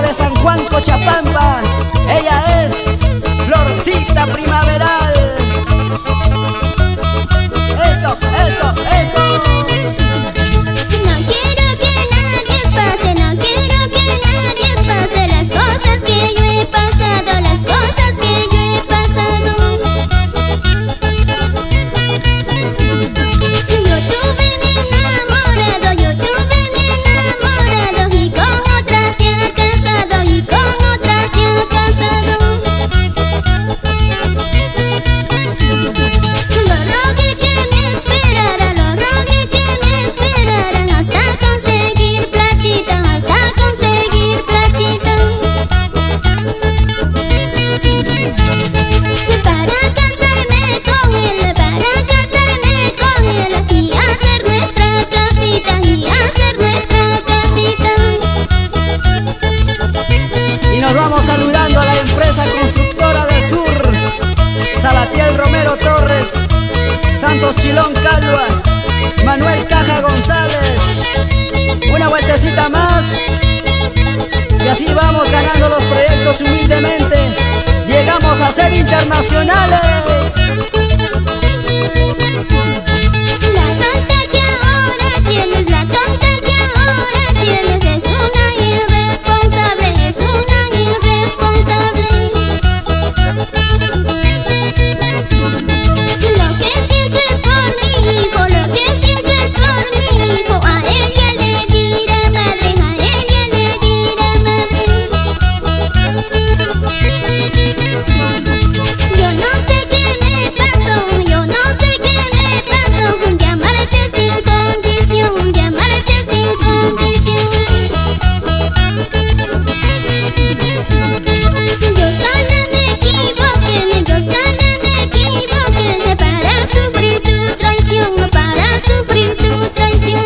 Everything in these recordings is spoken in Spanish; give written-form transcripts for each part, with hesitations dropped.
de San Juan, Cochabamba. Ella es Florcita Primaveral. Eso, eso, eso. No quiero que nadie pase, no quiero que nadie pase las cosas que yo he pasado, las cosas que yo he pasado. Yo tuve mi enamorado, y con otra se ha casado, y con otra se ha casado. Lo rogué que me esperaran hasta conseguir platita, hasta conseguir platita. Para casarme con él, y hacer nuestra casita, Y nos vamos saludando a la empresa constructora del sur, Salatiel Romero Torres, Santos Chilón Calva, Manuel Caja González. Una vueltecita más y así vamos ganando los proyectos humildemente. Llegamos a ser internacionales. La tonta que ahora tienes, la tonta que ahora tienes es una irresponsable, es una irresponsable. Lo que sientes por mi hijo, lo que sientes por mi hijo, a ella le dirá madre, a ella le dirá madre. Yo no sé qué me pasó, yo no sé qué me pasó, llamarte sin condición, llamarte sin condición. Yo sola me equivoqué, para sufrir tu traición, para sufrir tu traición.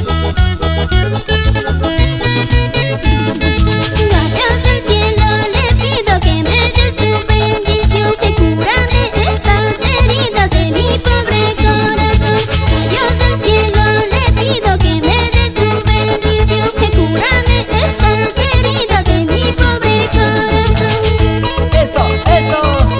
Dios del cielo le pido que me dé su bendición, que cúrame estas heridas de mi pobre corazón. Dios del cielo le pido que me dé su bendición, que cúrame estas heridas de mi pobre corazón. Eso, eso.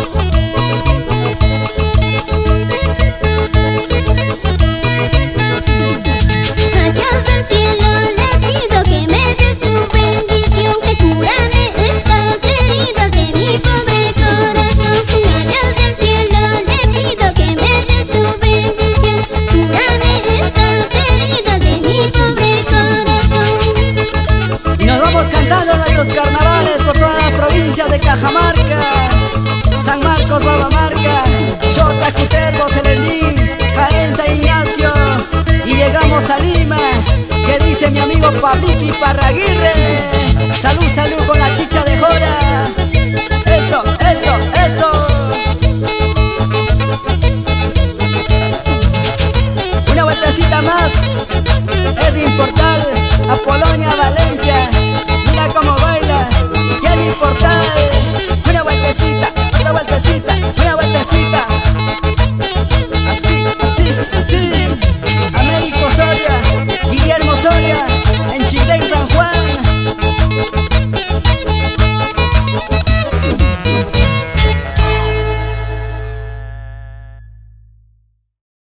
A Dios del cielo le pido que me dé su bendición, que cúrame estas heridas de mi pobre corazón. A Dios del cielo le pido que me dé su bendición, cúrame estas heridas de mi pobre corazón. Y nos vamos cantando nuestros carnavales por toda la provincia de Cajamarca, San Marcos, Babamarca, Chota, Cutervo, Selelín, Jaén, San Ignacio. Y llegamos a Lima, que dice mi amigo Pablipi Parraguirre. Salud, salud con la chicha de Jora. Eso, eso, eso. Una vueltecita más. Edwin Portal, Apolonia, Valencia.